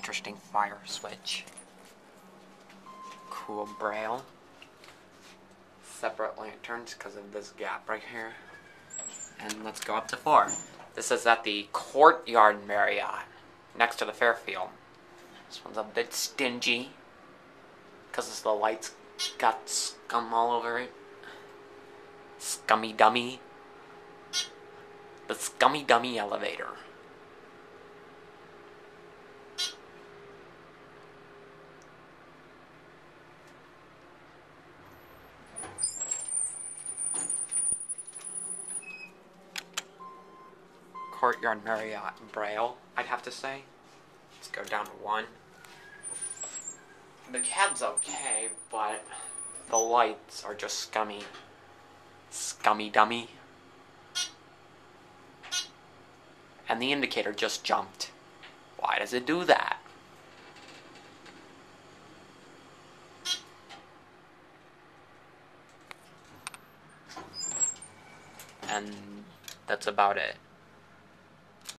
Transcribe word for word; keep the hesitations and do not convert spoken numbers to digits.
interesting fire switch. Cool braille. Separate lanterns because of this gap right here. And let's go up to four. This is at the Courtyard Marriott, next to the Fairfield. This one's a bit stingy because the lights got scum all over it. Scummy Dummy. The Scummy Dummy elevator. Courtyard Marriott braille, I'd have to say. Let's go down to one. The cab's okay, but the lights are just scummy. Scummy Dummy. And the indicator just jumped. Why does it do that? And that's about it.